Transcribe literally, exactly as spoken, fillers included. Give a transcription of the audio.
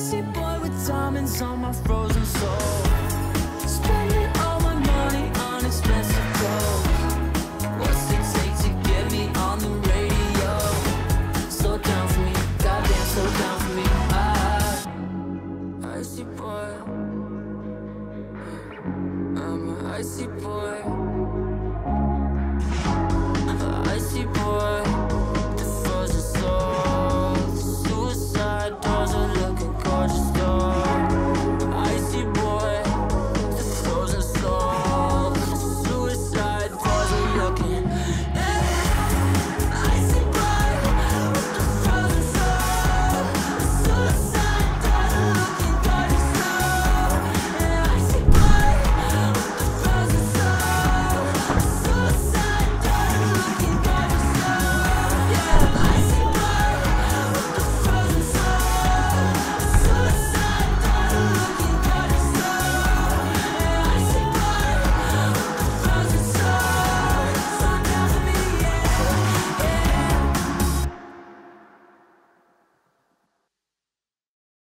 icy boy with diamonds on my frozen soul. Spending all my money on expensive clothes. What's it take to get me on the radio? Slow down for me, goddamn, slow down for me. Ah, icy boy. I'm an icy boy.